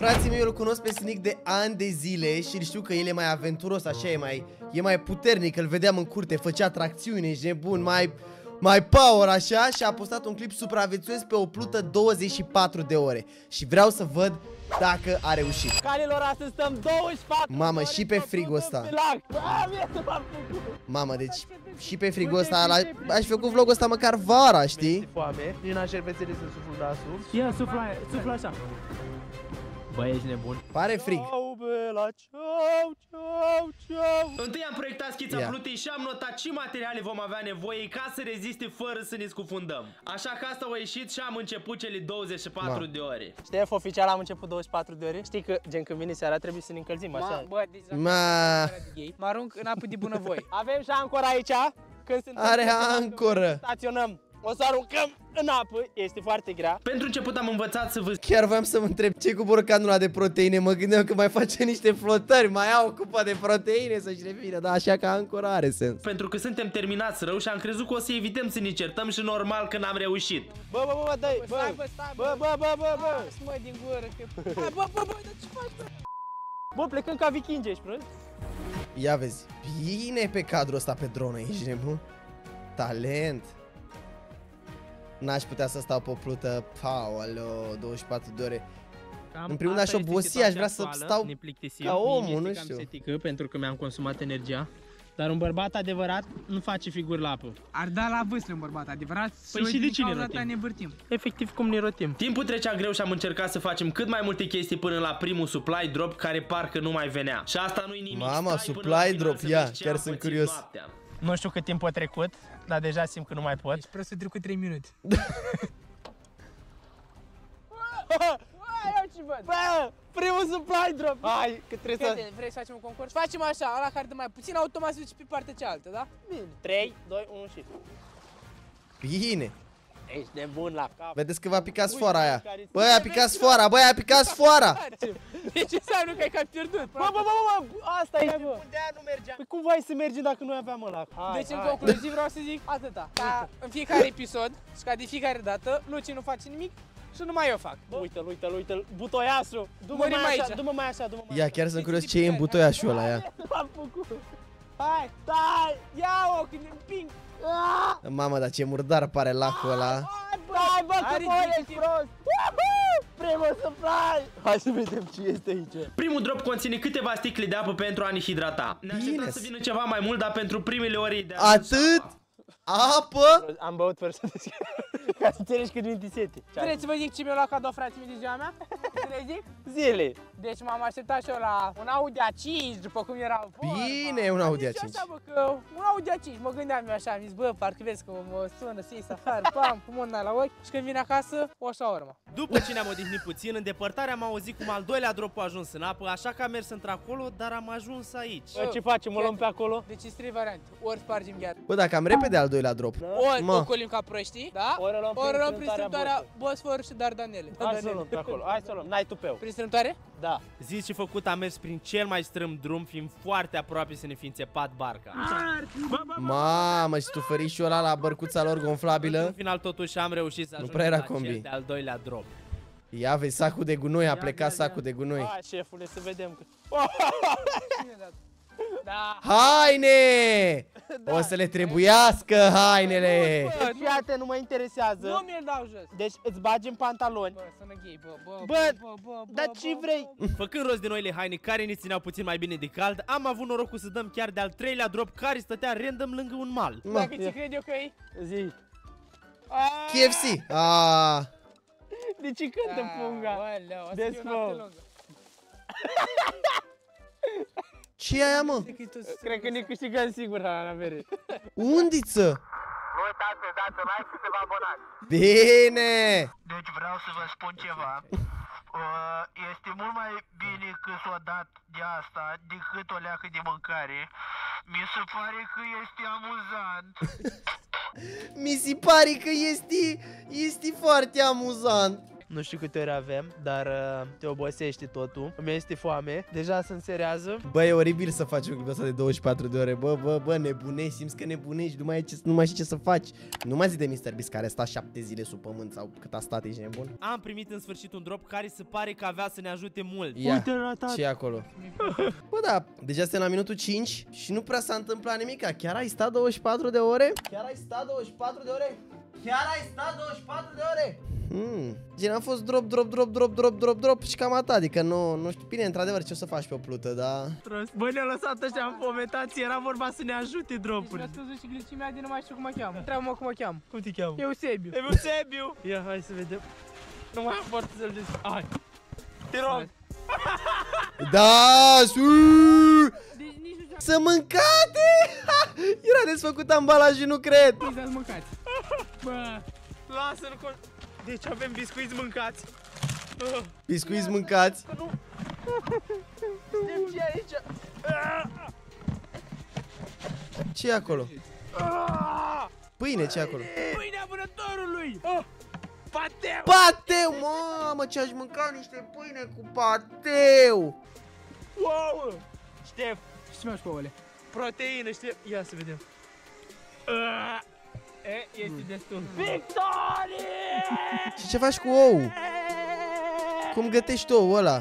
Frații mei, eu îl cunosc pe Snic de ani de zile și știu că el e mai aventuros, așa e mai puternic, îl vedeam în curte, făcea tracțiune, ești nebun, mai power așa și a postat un clip supraviețuiesc pe o plută 24 de ore. Și vreau să văd dacă a reușit. Calilor, astăzi stăm 24 Mamă, și pe frigul ăsta. Mamă, deci și pe frigul ăsta aș fi făcut vlogul ăsta măcar vara, știi? Foame, din așa șervețele să suflu nasul. Ia, sufla așa. Băi, ești nebun. Pare frig. Întâi am proiectat schița plutei și am notat ce materiale vom avea nevoie ca să reziste fără să ne scufundăm. Așa că asta a ieșit și am început cele 24 de ore. Știi, oficial am început 24 de ore. Știi că, gen, când vine seara trebuie să ne încălzim, așa. Bă, mă arunc în apă de bunăvoie. Avem și ancora aici. Are ancoră. Staționăm. O să aruncăm în apă, este foarte grea. Pentru început am învățat să vă... Chiar voiam să mă întreb ce cu borcanul ăla de proteine. Mă gândeam că mai face niște flotări, mai au o cupă de proteine să-și revină. Dar așa că ancora are sens. Pentru că suntem terminați rău și am crezut că o să evităm să ne certăm și normal că n-am reușit. Bă, dai, bă, Mă din gură, că... Bă, dar ce faci, bă? Bă, plecăm ca vikingi, ești prost? Ia vezi, bine pe cadrul ăsta pe dronă, ești nebun? Talent. N-aș putea să stau pe o plută, paolo, 24 de ore. În primul rând aș obosi, aș vrea să stau ca omul, nu știu. Pentru că mi-am consumat energia. Dar un bărbat adevărat nu face figuri la apă. Ar da la vâsle un bărbat adevărat. Păi și de ce ne vârtim? Efectiv cum ne rotim. Timpul trecea greu și am încercat să facem cât mai multe chestii până la primul supply drop care parcă nu mai venea. Și asta nu-i nimic. Mama, supply drop, ia, chiar sunt curios. Noaptea. Nu știu cât timp a trecut, dar deja simt că nu mai pot. Deci prost să trecut 3 minute. Bă, primul supply drop. Hai, că trebuie să... Vrei să facem un concurs? Facem așa, ăla care dă mai puțin, automat se duce pe partea cealaltă, da? Bine. 3, 2, 1 și... Bine. Ești nebun la cap. Vedeți că v-a picat sfoara aia. Băi, a picat sfoara, băi, a picat sfoara. Deci înseamnă că ai cam pierdut. Bă, asta e, bă. De-aia nu mergea. Păi cum vai să mergem dacă noi aveam ăla? Deci în concluzie vreau să zic atâta. Ca în fiecare episod și ca de fiecare dată, Luci nu face nimic și numai eu fac. Uite-l, butoiașul. Du-mă mai așa. Ia, chiar sunt curios ce e în butoiașul ăla, ia. Hai, stai, ia-o, când îmi împing. Mamă, dar ce murdar pare lacul ăla. Hai, bă, că voi ești prost. Primul supply. Hai să vedem ce este aici. Primul drop conține câteva sticle de apă pentru a ne hidrata. Ne așteptam să vină ceva mai mult, dar pentru primele ore de atât? Apă? Am băut fără să deschid. Ca să înțelegi cât mi-e sete. Vreți să vă zic ce mi-a luat cadou frații mei de ziua mea? Să le zic? Zile. Deci m-am așteptat și eu la un Audi A5, după cum era vorba. Bine, un Audi A5. Așa, bă, că un Audi A5, mă gândeam eu așa, am zis, bă, parcă vezi că mă sună, să ies afară, pam, cu mâna la ochi. Și când vine acasă, o șaorma. După ce ne-am odihnit puțin, în depărtare am auzit cum al doilea drop a ajuns în apă, așa că am mers într-acolo, dar am ajuns aici. Ce facem, o luăm pe acolo? Deci sunt 3 variante, ori spargem gheața. Bă, dacă am repede al doilea drop. Ori ocolim ca proștii, da? Ori o luăm prin strâmtoarea Bosfor și Dardanele. Hai să o luăm pe acolo, hai să o luăm, n-ai tupeu. Prin strâmtoare? Da. Zis și făcut, am mers prin cel mai strâm drum, fiind foarte aproape să ne fi înțepat barca. Mamă, și tu fărișul ăla la bărcuța lor gonflabilă. În final totuși am reușit să ajungem la cel de-al doilea drop. Ia vezi, sacul de gunoi, a plecat sacul de gunoi. Hai, șefule, să vedem că... Da. Haine! O să le trebuiască hainele! Fiate, nu mă interesează. Nu mi-l dau jos. Deci îți bagi în pantaloni. Bă, sună gay, bă, dar ce vrei? Făcând rost de noile haine care ne țineau puțin mai bine de cald, am avut norocul să dăm chiar de-al treilea drop care stătea random lângă un mal. Dacă ți cred eu că e? Zi. KFC! Aaaa! De ce cântă punga? Desfă. Ce e aia, mă? Cred că ne câștigăm sigur la avere. Undiță! Nu uitați să dați like și să vă abonați. Bine! Deci vreau să vă spun ceva. Este mult mai bine că s-o dat de asta decât o leacă de mâncare. Mi se pare că este amuzant. Mi se pare că este foarte amuzant. Nu știu câte ore avem, dar te obosește totul. Îmi este foame. Deja se înserează. Bă, e oribil să faci un clip ăsta de 24 de ore. Bă, nebunești, simți că nebunești, nu mai știi ce să faci. Nu mai zi de MrBeast care a stat 7 zile sub pământ sau cât a stat, ești nebun. Am primit în sfârșit un drop care se pare că avea să ne ajute mult. Ia, ce e acolo? Bă, da, deja suntem la minutul 5 și nu prea s-a întâmplat nimica. Chiar ai stat 24 de ore? Chiar ai stat 24 de ore? Chiar ai stat 24 de ore? Gen, a fost drop și cam atât, adică nu știu, bine, într-adevăr ce o să faci pe o plută, da? Bă, ne-a lăsat ăștia înfometați, era vorba să ne ajute dropuri. Mi-a scăzut și glicimea de nu mai știu cum mă cheamă. Întreabă-mă cum mă cheamă. Cum te cheamă? Eusebiu. Eusebiu! Ia, hai să vedem. Nu mai am forță să-l zic. Hai. Te rog. Da, să mâncate! Era desfăcut ambalajul, nu cred. Să mâncați. Bă, lasă-l. Deci avem biscuiți mâncați. Biscuiți mâncați. Știm ce e aici. Ce e acolo? Pâine, ce e acolo? Pâinea vânătorului. Pateu. Pateu, mamă, ce aș mânca niște pâine cu pateu. Wow. Ștef, ce mai cu ouăle? Proteină, Ștef. Ia să vedem. Este destul. Victorie! Și ce faci cu ou? Cum gătești ou ăla?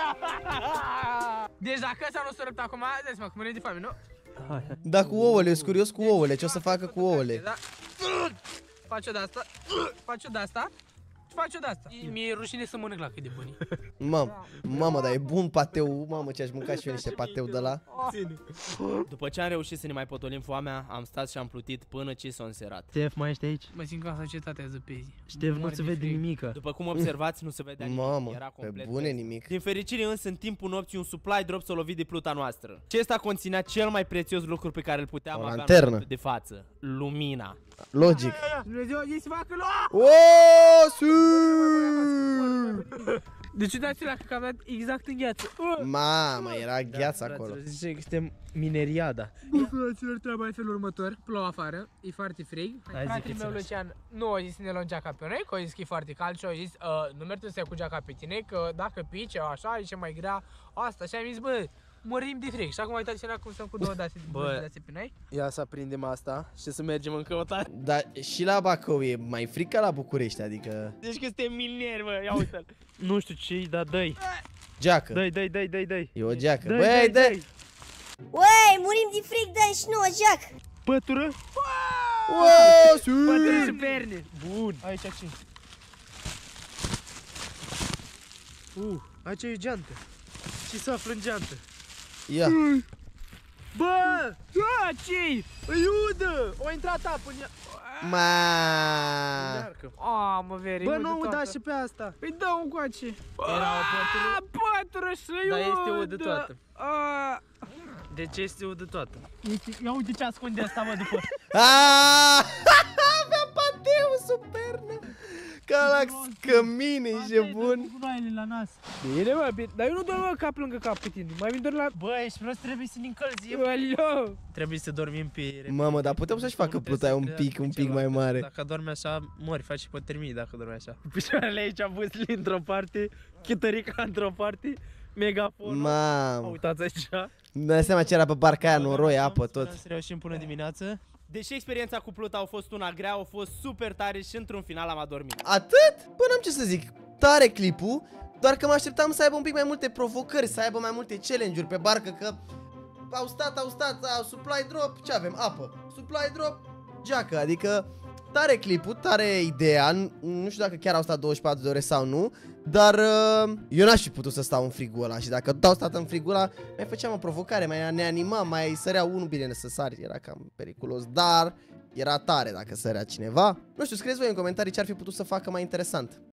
Deci dacă ăsta nu s-a rupt acum, dați-mă, că mâine de foame, nu? Da, cu ouăle, eu sunt curios cu ouăle, ce o să facă cu ouăle? Faci-o de-asta, faci-o de-asta și faci-o de-asta. Mi-e rușine să mănânc la cât de buni. Mamă, dar e bun pateu, mamă, ce aș mânca și eu niște pateu de la. După ce am reușit să ne mai potolim foamea, am stat și am plutit până ce s-a înserat. Ștef, mai ești aici? Mă simt ca în societatea zăpezii. Ștef, nu se vede nimică. După cum observați, nu se vedea nimic. Mamă, Era pe complet bune vest. nimic. Din fericire însă, în timpul nopții, un supply drop s-a lovit de pluta noastră. Acesta conținea cel mai prețios lucru pe care îl puteam avea în momentul de față. Lumina. Logic. Dumnezeu, ei se facă Deci uitați-la că am dat exact în gheață. Mamă, era gheață acolo. Zice că suntem mineriada. Fraților, treaba e felul următor. Plouă afară, e foarte frig. Fratele meu Lucian nu a zis să ne luăm geaca pe noi, că a zis că e foarte cald și a zis nu mergem să ia cu geaca pe tine, că dacă pice așa, e ce mai grea asta. Și am zis, bă, murim de frig. Și acum uitați cum stăm cu două dase pe noi. Ia să aprindem asta și să mergem în căutare. Dar și la Bacău e mai fric ca la București, adică... Deci că suntem mineri, bă, ia uite-l. Nu știu ce-i, dar dă-i. Geacă. Dă-i. E o geacă. Băi, dă! Uai, murim de frig, dă și nu o geacă. Pătură? Pătură și perne. Bun. Aici ce? Aici e geantă. Ce se află în geantă? Ia. Bă! Ce-i? Iudă! O intrat apă în ea. Mă veri. Bă, nu, da și pe asta. Păi dă un coace. Era o pătură și iudă. Dar este udă toată. De ce este udă toată? Ia uite ce ascunde asta, mă, după. Avea pateu sub pernă. Ca la cămine, e bun. Gunoaiele la nas. Bine, mă, bine. Dar eu nu dorm cap lângă cap pe tine. Mai vin doar la... Bă, ești prost, trebuie să ne încălzim. Alo! Trebuie să dormim pe... Mamă, dar putem să-și facă pluta un pic mai mare. Dacă dormi așa, mori, faci hipotermie dacă dormi așa. Picioarele aici, vâsli într-o parte, chitărica într-o parte, megafonul. Mamă. Uitați aici. Mi-am seama ce era pe barca aia, noroi, apă, tot. Să reușim până dimineață. Deși experiența cu pluta a fost una grea, a fost super tare și într-un final am adormit. Atât? Bă, n-am ce să zic. Tare clipul, doar că mă așteptam să aibă un pic mai multe provocări, să aibă mai multe challenge-uri pe barcă, că au stat, supply drop, ce avem? Apă. Supply drop, geacă, adică tare clipul, tare ideea, nu știu dacă chiar au stat 24 de ore sau nu, dar eu n-aș fi putut să stau în frigul ăla și dacă tot au stat în frigul ăla, mai făceam o provocare, mai ne animam, mai sărea unul, bine să sari, era cam periculos, dar era tare dacă sărea cineva. Nu știu, scrieți voi în comentarii ce ar fi putut să facă mai interesant.